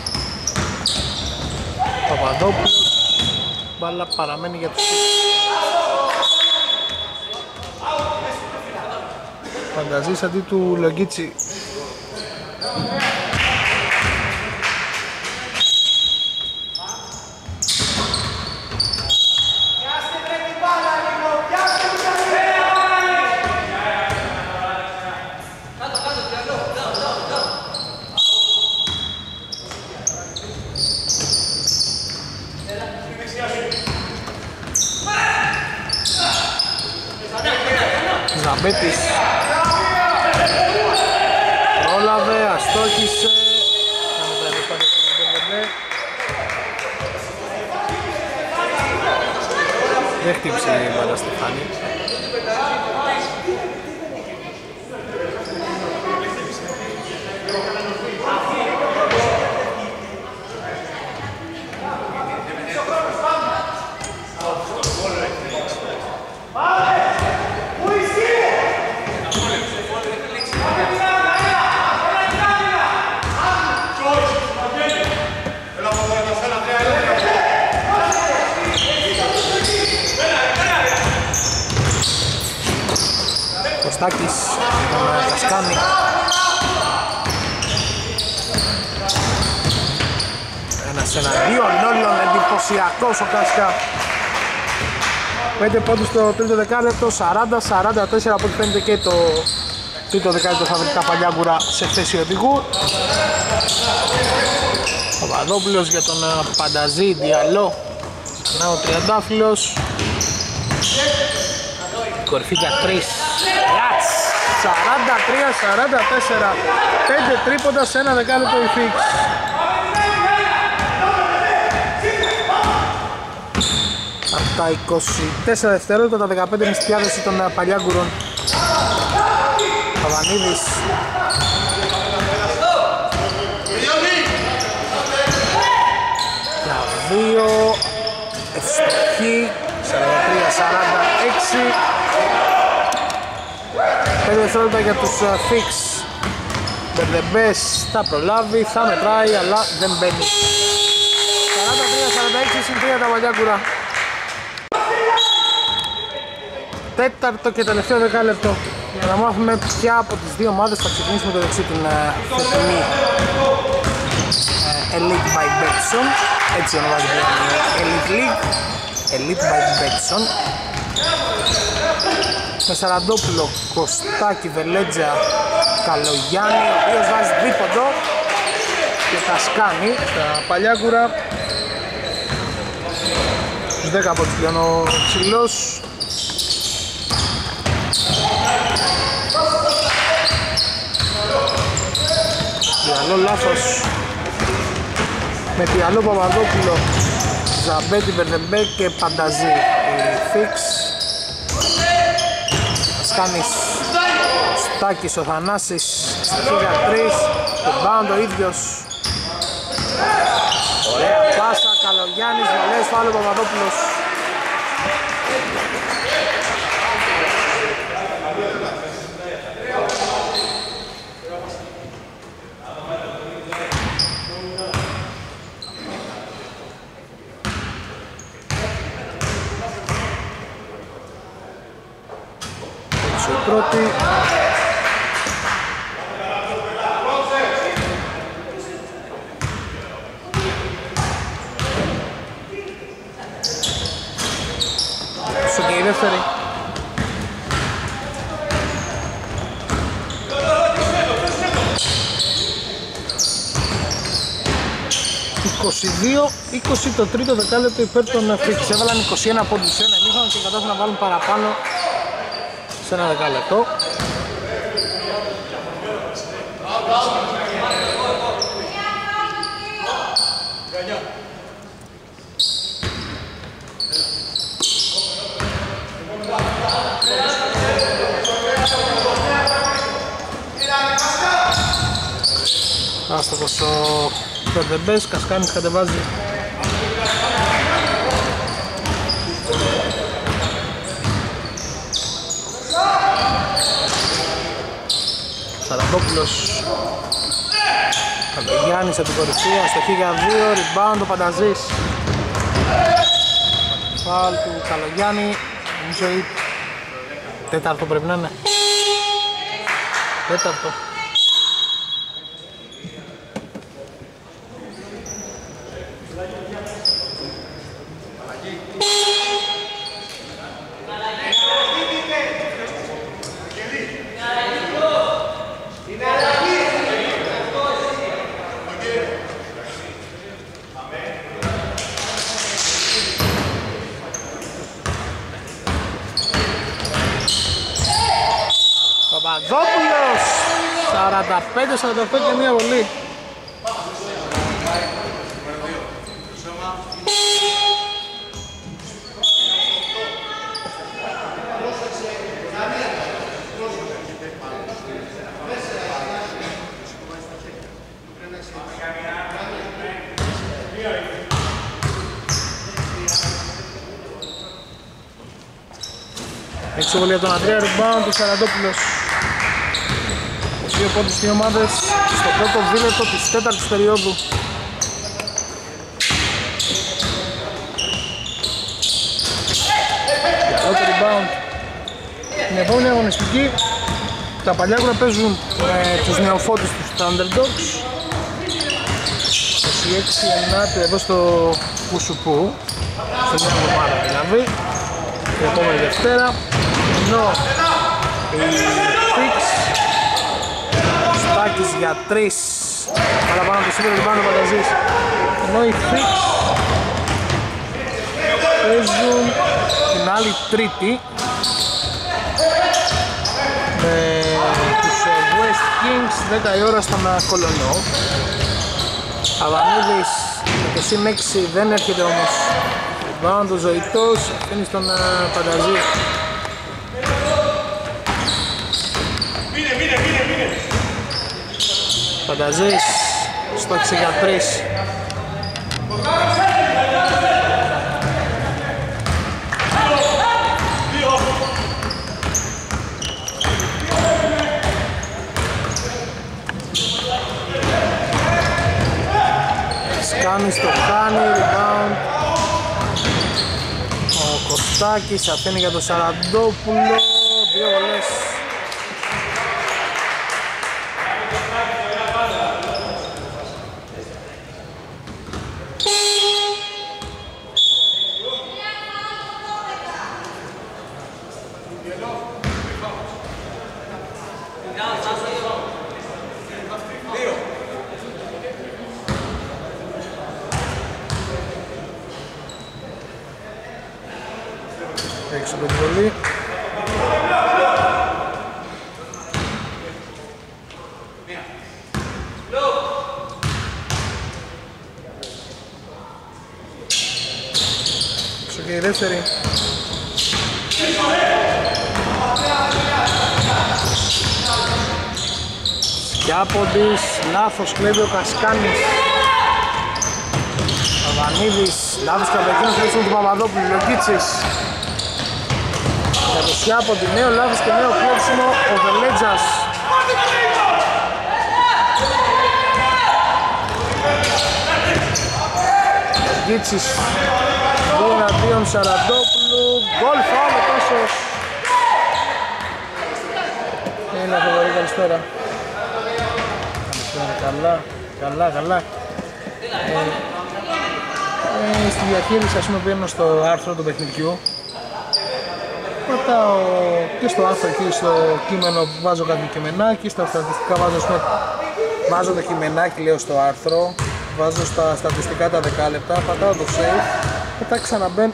Παπαδόπουλος, μπάλα παραμένει για τους Φανταζής αντί του Λογίτσι. Ζαμπέτης πρόλαβε, αστόχησε. Δεν χτύπησε η μπάλα Στεφάνη. Κωστάκης, Κασκάνη. Ένας εναντίον όλων, εντυπωσιακός ο Κάσκα. 5 πόντους στο τρίτο δεκάλεπτο, 40-44 από ό,τι φαίνεται και το τρίτο δεκάλεπτο θα βρει τα Παλιάγκουρα σε θέση οδηγού. Ο Παπαδόπουλος για τον Πανταζή, Διαλό, να ο Τριαντάφυλλος. Κορυφή για 3. Λάτς, 43-44, 5 τρίποντα σε ένα δεκάλεπτο η Φίξ. Από τα 24 δευτερόλεπτα, τα 15 είναι στη διάθεση των Παλιάγκουρων. Παπανίδης. Για 2, ευστοχή, 43-46. 5 δευτερόλεπτα για τους Φίξ. Μπερδεμπές θα προλάβει, θα μετράει, αλλά δεν μπαίνει. 43-46 συν 3 τα Παλιάγκουρα. Τέταρτο και τελευταίο δεκάλεπτο για να μάθουμε ποια από τις δύο ομάδες θα ξεκινήσει με το δεξί την φετινή Elite by Betson. Έτσι ονομάζεται η Elite League, Elite by Betson. Με Σαραντόπουλο, Κωστάκη, Βελέτζα, Καλογιάννη, ο οποίος βάζει δίποντο και Κασκάνη. Τα Παλιάγκουρα στους 10 από τους πλέον ο ψηλός. Διαλό λάθος με Διαλό, Παπαδόπουλο, Ζαμπέτη, Βερδεμπέ και Πανταζή. Η Φίξ. Κασκάνης, Στάκης, ο Θανάσης, στοιχεία 3, τον Μπάουντ ο ίδιος. Ωραία πάσα, Καλογιάννης, βολές, φάουλ ο Παπαδόπουλος. πρώτη. Στο και η δεύτερη. 22-20 το τρίτο δεκάλεπτο υπέρ των Φίξ. Έβαλαν 21 πόντους σε ένα ημίχρονο και κατάφεραν να βάλουν παραπάνω σε ένα δεκάλεπτο. Άστοχος ο Περδεμπές, Κασκάνης κατεβάζει. Σαραντόπουλος, Καλογιάννης από την κορυφή, αστοχή για 2, rebound ο Πανταζής. Φάουλ του Καλογιάννη, νομίζω η τέταρτο πρέπει να είναι. Τέταρτο. Παπαδόπουλος 45-48 και μία βολή. Έξω βολή από τον Αντρέα, rebound του Σαραντόπουλος. 2 πόντους δύο ομάδες στο πρώτο δίλεπτο της τέταρτης περίοδου. Πρώτο rebound. Την επόμενη αγωνιστική τα παλιάγουρα παίζουν τους νεοφώτους τους, τα Underdogs. 26-9 εδώ στο Κουσουπού, στην νέα ομάδα δηλαδή, την επόμενη Δευτέρα. Ενώ η Fix Στάκης για 3 παραπάνω από το σύνδεο του πάνω Πανταζής. Ενώ οι Fix παίζουν την άλλη Τρίτη με τους West Kings 10 η ώρα στον Κολονό. Αβανίδης με το συν 6 δεν έρχεται όμως. Πάνω το Ζωητός αφήνει στον Πανταζή. Πανταζής στόχισε για 3. Σκάνης το κάνει, rebound. Ο Κωστάκης αφήνει για το Σαραντόπουλο, 2 βολές. Έξω από την βολή. Έξω και η δεύτερη. Σκιάποντης, λάθος κλέβει ο Κασκάνης. Αβανίδης, λάθος και από εκείνος του Παπαδόπουλου, Λοκίτσης. Για το Σιάποντι, νέο λάθος και νέο κλέψιμο, ο Βελέτζας. Λοκίτσης, 2-2 Σαραντόπουλου, γκολ φάουλ ο Τάσος. Έλα Θοδωρή, καλησπέρα. Καλά. Στη διαχείριση, ας πούμε, παίρνω στο άρθρο του παιχνιδιού. Πατάω και στο άρθρο εκεί στο κείμενο, βάζω κάποιο κειμενάκι, στα στατιστικά βάζω το κειμενάκι, λέω στο άρθρο, βάζω στα στατιστικά τα 10 λεπτά, πατάω το save, μετά ξαναμπαίνω.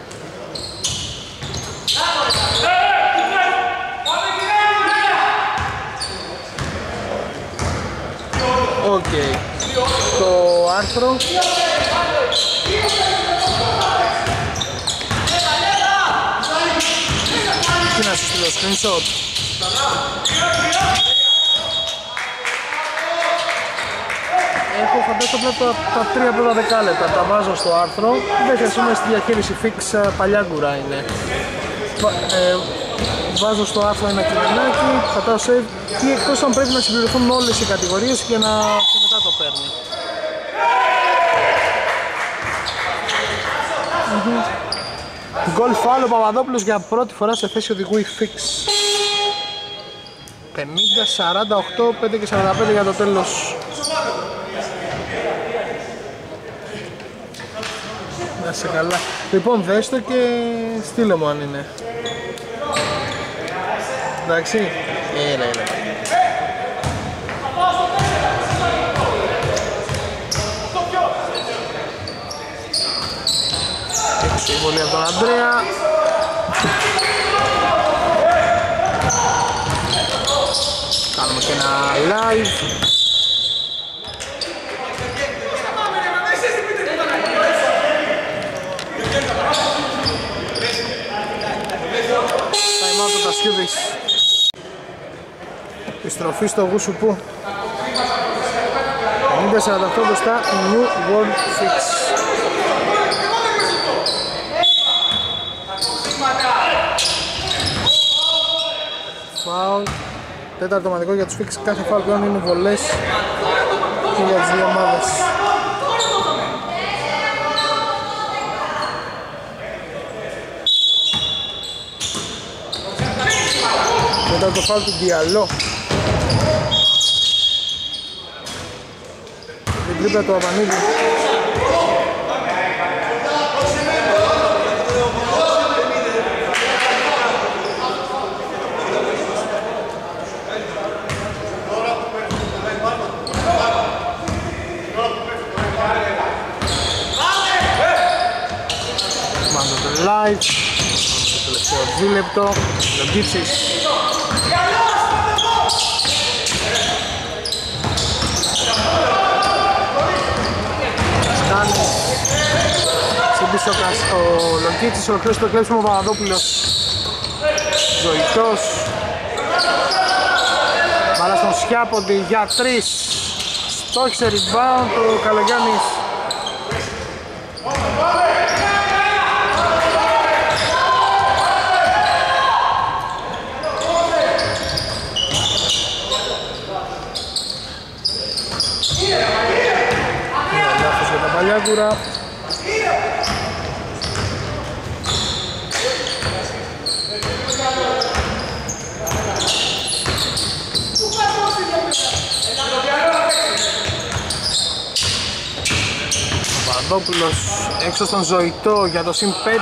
Οκ, το άρθρο τι να σου στείλω, screenshot. Έχω φαντάζομαι τα 3 πρώτα δεκάλεπτα, τα βάζω στο άρθρο. Δες, είμαι στη διαχείριση fix, παλιά γκουρά είναι. Βάζω στο άρθρο ένα κειμενάκι, πατάω save και εκτός αν πρέπει να συμπληρωθούν όλες οι κατηγορίες και μετά το παίρνει. Γκολ φάουλ ο Παπαδόπουλος για πρώτη φορά σε θέση οδηγού η fix. 50-48, 5 και 45 για το τέλος. Να είσαι καλά. Λοιπόν, δες το και στείλε μου αν είναι. Εντάξει, έλα. Έξω η βολή από τον Ανδρέα. Κάνουμε και ένα live. Time out ο Τασκίδης. Επιστροφή στο Γουσουπού. 50-48 μπροστά New World Fix. Φάουλ. Τέταρτο ομαδικό για τους Fix. Κάθε φάουλ πλέον είναι βολές και για τις δύο ομάδες. Μετά το φάουλ του Διαλό. Την τρίπλα του Αβανίδη. Μάζω το live. Το τελευταίο δίλεπτο. Λογκίτσις. Συμπίσω ο Λογκίτσις, ολοκλήρωσε το κλέψιμο ο Παπαδόπουλος. Ζωητός. Μπάλα στον Σιάποντι για 3. Στόχισε rebound ο Καλογιάννης. Λάθος για τα Παλιάγκουρα. Παπαδόπουλος έξω στον Ζωητό για το συν 5. 53-48.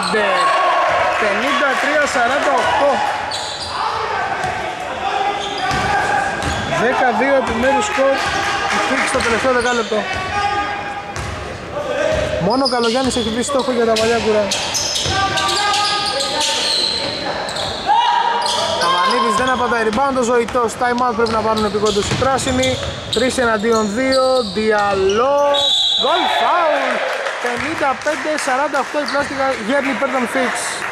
12 επιμέρους σκορ. Φίξ στο τελευταίο δεκάλεπτο. Μόνο ο Καλογιάννης έχει βρει στόχο για τα Παλιάγκουρα. Καβανίδης δεν απαντάει rebound, ο Ζωητός. Time out πρέπει να πάρουν επικόντως οι πράσινοι. 3 εναντίον 2. Διαλό. Γκολ φάουλ. 55-48 η πλάστικα γέρνει υπέρ των Fix.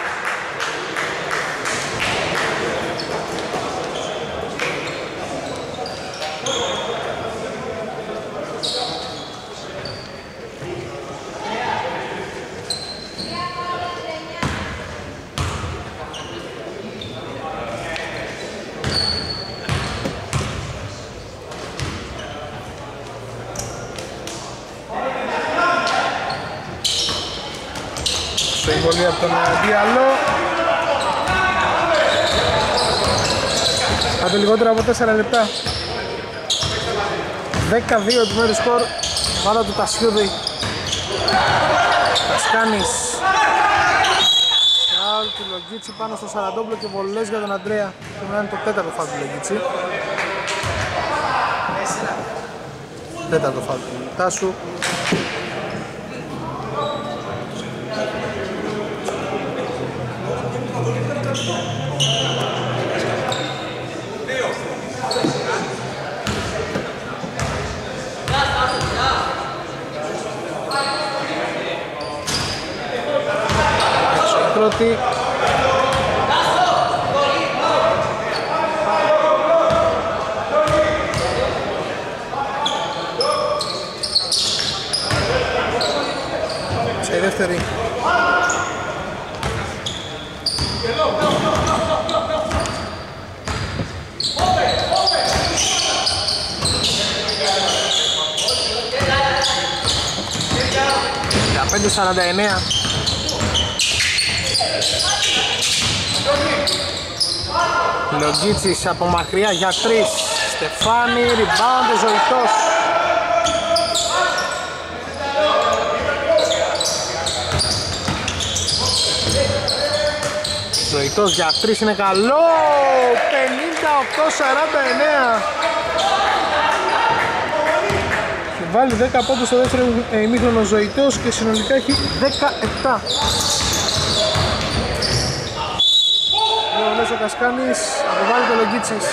Συμβολή από τον Διαλό. Άντε λιγότερο από 4 λεπτά. 12 επιμέρους σκορ. Ομάδα του Τασιούδη. Κασκάνης. Φάουλ του Λογίτσι πάνω στο Σαραντόπουλο και βολές για τον Αντρέα. Και να είναι το τέταρτο φάουλ του Λογίτσι. Τέταρτο φάουλ του Τάσου. Πρώτη. Σε δεύτερη. Για 5:49. Λογίτσις από μακριά για 3. Στεφάνη, rebound ο Ζωητός. Ζωητός για 3 είναι καλό. 58-49. Και βάλει 10 πόντους στο δεύτερο ημίχρονο Ζωητός και συνολικά έχει 17. Ο Κασκάνης αποβάλλει το Λογίτσις.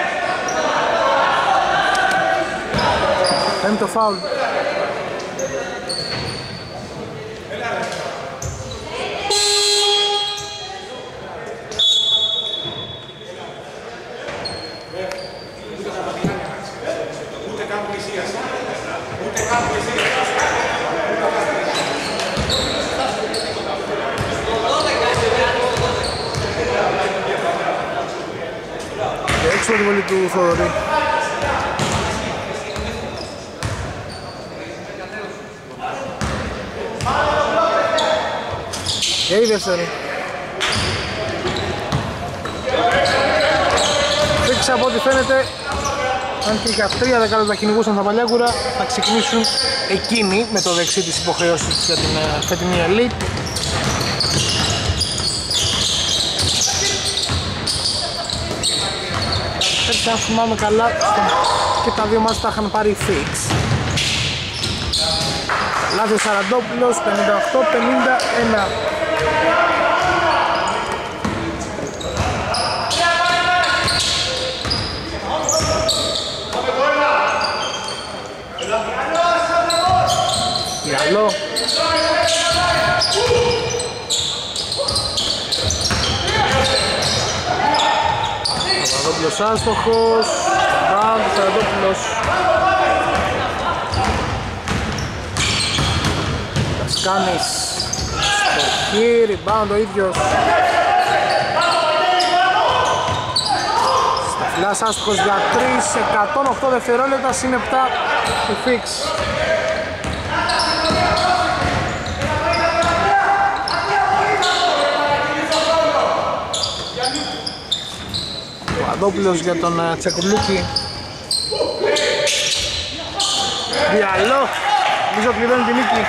Πέμπτο φάουλ. Έξω τη βολή του Θοδωρή. Και η δεύτερη. Φίξα από ό,τι φαίνεται, αν και για 3 δεκάλεπτα κυνηγούσαν τα Παλιάγκουρα, θα ξεκινήσουν εκείνοι με το δεξί της υποχρεώσεις για την φετινή Elite. Έτσι αν θυμάμαι καλά και τα δύο μας τα είχαν πάρει fix. Λάθη ο Σαραντόπουλος, 58-51. Γυαλό. Σαραντόπουλος άστοχος. Μπαμ, Σαραντόπουλος. Κασκάνης. Στοχή, rebound ο ίδιος. Σταφυλάς άστοχος για 3, 108 δευτερόλεπτα συν 7 του fix. Παπαδόπουλος για τον Τσεκουλούκη. Διαλό. Νομίζω πληρώνει την νίκη.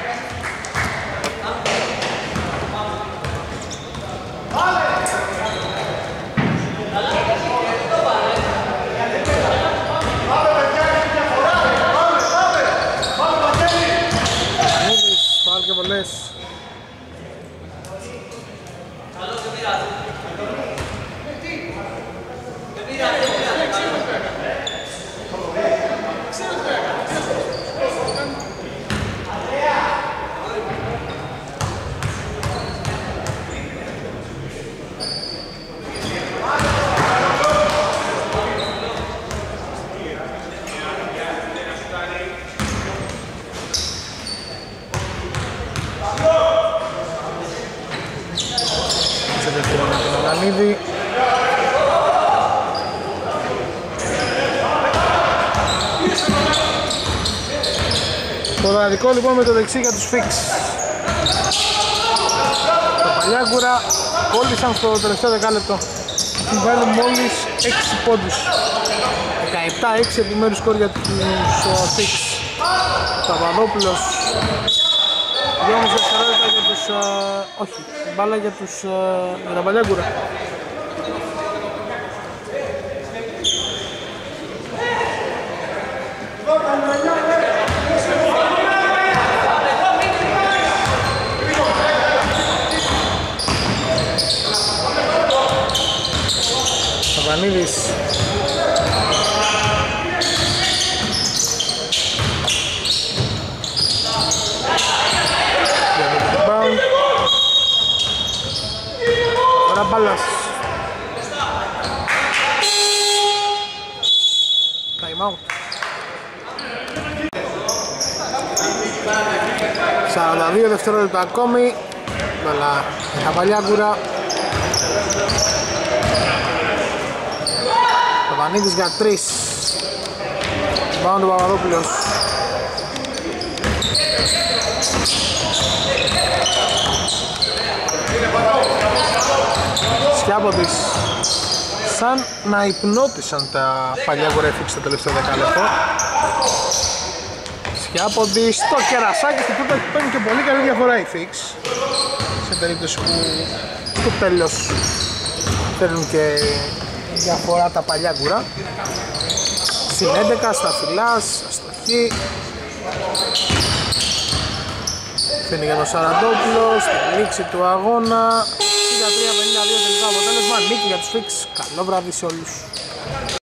Πάλι και πολλές. Το δαδικό λοιπόν με το δεξί για τους fix. Τα Παλιάγκουρα κόλλησαν στο τελευταίο δεκάλεπτο. έχουν βάλει μόλις 6 πόντους. 17-6 επιμέρους σκορ για τους Fix. Παπαδόπουλος. 2,5 δευτερόλεπτα για τους... όχι, μπάλα για τα Παλιάγκουρα. Σαββανίδης. Τώρα μπάλας. Time out. 42 δευτερόλεπτα ακόμη. Μπάλα τα Παλιάγκουρα. Παπανίδης για 3. Πάνω του Παπαδόπουλος. Σκιάποντης. Σαν να υπνώτισαν τα Παλιάγκουρα Fix το τελευταίο δεκάλεπτο. Σκιάποντης στο κερασάκι στην τούτα παίρνει και πολύ καλή διαφορά η Fix. Σε περίπτωση που στο τέλος παίρνουν και διαφορά τα Παλιάγκουρα. Συν 11 στα φυλάς, αστοχή. Φαίνει για τον Σαραντόπουλο στη λήξη του αγώνα. 63-52 τελικά αποτέλεσμα, νίκη για τους Fix. Καλό βράδυ σε όλους.